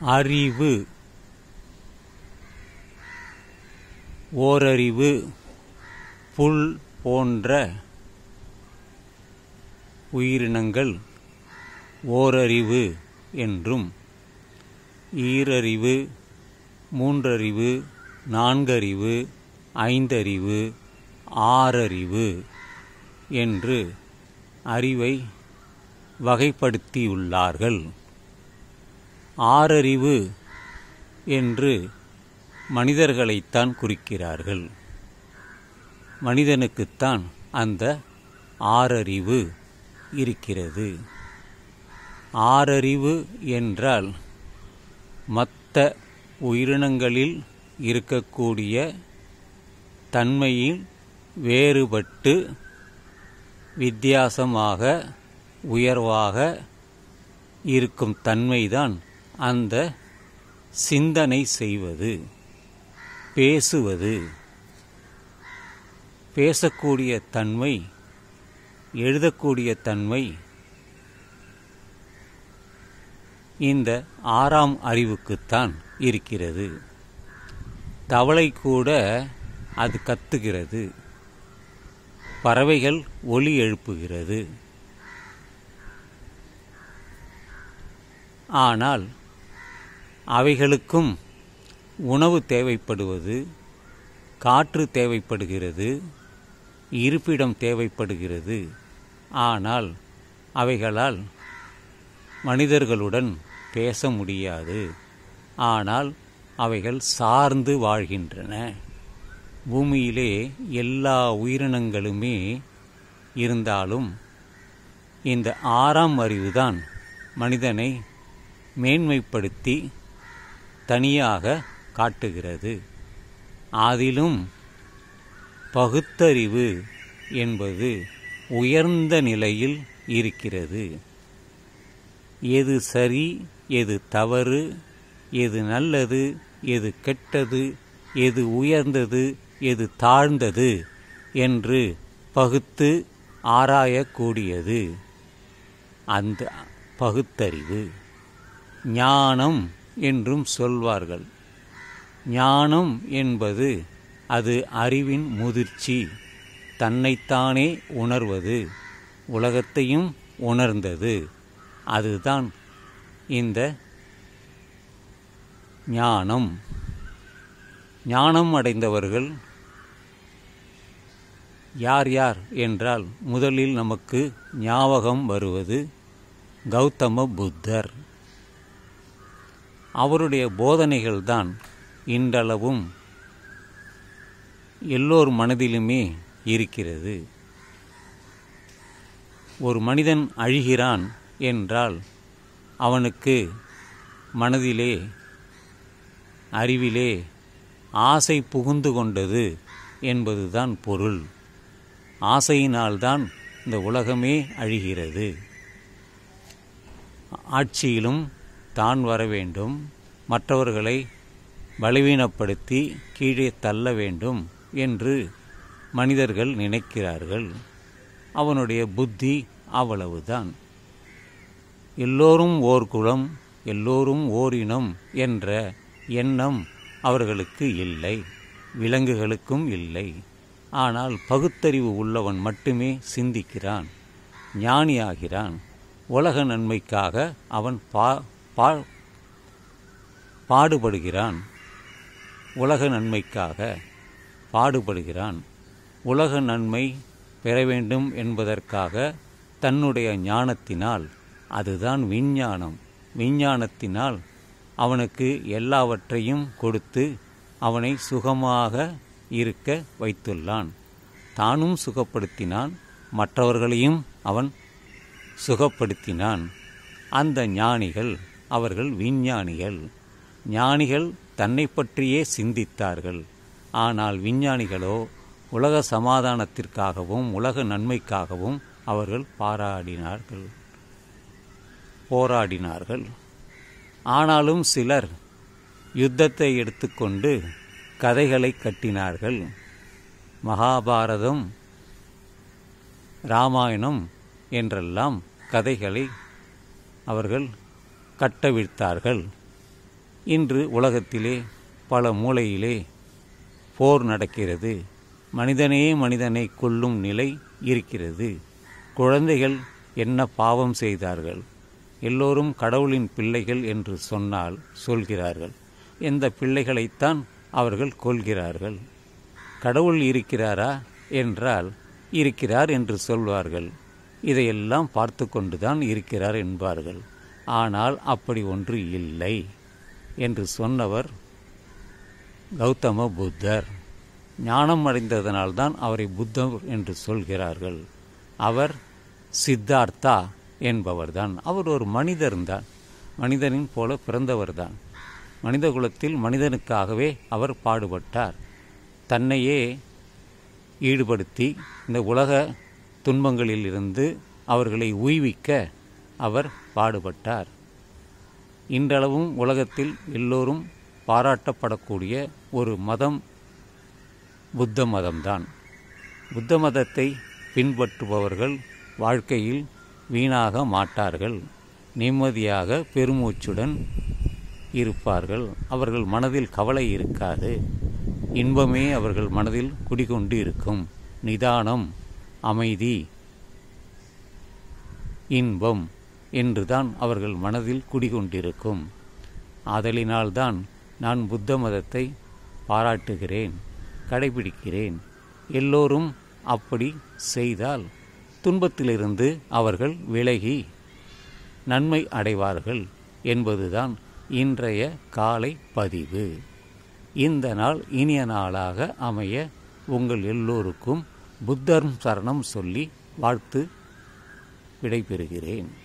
அறிவு. ஓரறிவு புல் போன்ற உயிரினங்கள் ஓரறிவு என்றும், ஈரறிவு, மூன்றறிவு, நான்கறிவு, ஐந்தறிவு, ஆறறிவு என்று அறிவை வகைப்படுத்தியுள்ளார்கள். ஆறறிவு என்று மனிதர்களைத்தான் குறிக்கிறார்கள். மனிதனுக்குத்தான் அந்த ஆறறிவு இருக்கிறது. ஆறறிவு என்றால் மற்ற உயிரினங்களில் இருக்கக்கூடிய தன்மையில் வேறுபட்டு வித்தியாசமாக உயர்வாக இருக்கும் தன்மைதான் அந்த சிந்தனை செய்வது, பேசுவது, பேசக்கூடிய தன்மை, எழுதக்கூடிய தன்மை இந்த ஆறாம் அறிவுக்குத்தான் இருக்கிறது. தவளை கூட அது கத்துகிறது, பறவைகள் ஒலி எழுப்புகிறது. ஆனால் அவைகளுக்கும் உணவு தேவைப்படுவது, காற்று தேவைப்படுகிறது, இருப்பிடம் தேவைப்படுகிறது. ஆனால் அவைகளால் மனிதர்களுடன் பேச முடியாது. ஆனால் அவைகள் சார்ந்து வாழ்கின்றன. பூமியிலே எல்லா உயிரினங்களுமே இருந்தாலும் இந்த ஆறாம் அறிவுதான் மனிதனை மேன்மைப்படுத்தி தனியாக காட்டுகிறது. அதிலும் பகுத்தறிவு என்பது உயர்ந்த நிலையில் இருக்கிறது. எது சரி, எது தவறு, எது நல்லது, எது கெட்டது, எது உயர்ந்தது, எது தாழ்ந்தது என்று பகுத்து ஆராயக்கூடியது அந்த பகுத்தறிவு. ஞானம் என்றும் சொல்வார்கள். ஞானம் என்பது அது அறிவின் முதிர்ச்சி, தன்னைத்தானே உணர்வது, உலகத்தையும் உணர்ந்தது. அதுதான் இந்த ஞானம். ஞானம் அடைந்தவர்கள் யார் யார் என்றால் முதலில் நமக்கு ஞாபகம் வருவது கௌதம புத்தர். அவருடைய போதனைகள்தான் இன்றளவும் எல்லோர் மனதிலுமே இருக்கிறது. ஒரு மனிதன் அழிகிறான் என்றால் அவனுக்கு மனதிலே, அறிவிலே ஆசை புகுந்து கொண்டது என்பதுதான் பொருள். ஆசையினால்தான் இந்த உலகமே அழிகிறது. ஆட்சியிலும் தான் வர வேண்டும், மற்றவர்களை பலவீனப்படுத்தி கீழே தள்ள வேண்டும் என்று மனிதர்கள் நினைக்கிறார்கள். அவனுடைய புத்தி அவ்வளவுதான். எல்லோரும் ஓர் குலம், எல்லோரும் ஓரினம் என்ற எண்ணம் அவர்களுக்கு இல்லை, விலங்குகளுக்கும் இல்லை. ஆனால் பகுத்தறிவு உள்ளவன் மட்டுமே சிந்திக்கிறான், ஞானியாகிறான். உலக நன்மைக்காக அவன் பாடுபடுகிறான். உலக நன்மைக்காக பாடுபடுகிறான். உலக நன்மை பெற வேண்டும் என்பதற்காக தன்னுடைய ஞானத்தினால், அதுதான் விஞ்ஞானம், விஞ்ஞானத்தினால் அவனுக்கு எல்லாவற்றையும் கொடுத்து அவனை சுகமாக இருக்க வைத்துள்ளான். தானும் சுகப்படுத்தினான், மற்றவர்களையும் அவன் சுகப்படுத்தினான். அந்த ஞானிகள் அவர்கள் விஞ்ஞானிகள். ஞானிகள் தன்னை பற்றியே சிந்தித்தார்கள். ஆனால் விஞ்ஞானிகளோ உலக சமாதானத்திற்காகவும் உலக நன்மைக்காகவும் அவர்கள் போராடினார்கள். ஆனாலும் சிலர் யுத்தத்தை எடுத்துக்கொண்டு கதைகளை கட்டினார்கள். மகாபாரதம், இராமாயணம் என்றெல்லாம் கதைகளை அவர்கள் கட்டவிழ்த்தார்கள். இன்று உலகத்திலே பல மூலையிலே போர் நடக்கிறது. மனிதனே மனிதனை கொல்லும் நிலை இருக்கிறது. குழந்தைகள் என்ன பாவம் செய்தார்கள்? எல்லோரும் கடவுளின் பிள்ளைகள் என்று சொல்கிறார்கள். எந்த பிள்ளைகளைத்தான் அவர்கள் கொல்கிறார்கள்? கடவுள் இருக்கிறாரா என்றால் இருக்கிறார் என்று சொல்வார்கள். இதையெல்லாம் பார்த்து கொண்டுதான் இருக்கிறார் என்பார்கள். ஆனால் அப்படி ஒன்று இல்லை என்று சொன்னவர் கௌதம புத்தர். ஞானம் அடைந்ததனால்தான் அவரை புத்தர் என்று சொல்கிறார்கள். அவர் சித்தார்த்தா என்பவர்தான். அவர் ஒரு மனிதர்தான், மனிதனின் போல பிறந்தவர்தான். மனித குலத்தில் மனிதனுக்காகவே அவர் பாடுபட்டார். தன்னையே ஈடுபடுத்தி இந்த உலக துன்பங்களிலிருந்து அவர்களை உய்விக்க அவர் பாடுபட்டார். இன்றளவும் உலகத்தில் எல்லோரும் பாராட்டப்படக்கூடிய ஒரு மதம் புத்த மதம்தான். புத்த மதத்தை பின்பற்றுபவர்கள் வாழ்க்கையில் வீணாக மாட்டார்கள், நிம்மதியாக பெருமூச்சுடன் இருப்பார்கள். அவர்கள் மனதில் கவலை இருக்காது, இன்பமே அவர்கள் மனதில் குடிகொண்டு இருக்கும். நிதானம், அமைதி, இன்பம் என்றுதான் அவர்கள் மனதில் குடிகொண்டிருக்கும். ஆதலினால்தான் நான் புத்த மதத்தை பாராட்டுகிறேன், கடைபிடிக்கிறேன். எல்லோரும் அப்படி செய்தால் துன்பத்திலிருந்து அவர்கள் விலகி நன்மை அடைவார்கள் என்பதுதான் இன்றைய காலை பதிவு. இந்த நாள் இனிய நாளாக அமைய உங்கள் எல்லோருக்கும் புத்தர் சரணம் சொல்லி வாழ்த்து விடைபெறுகிறேன்.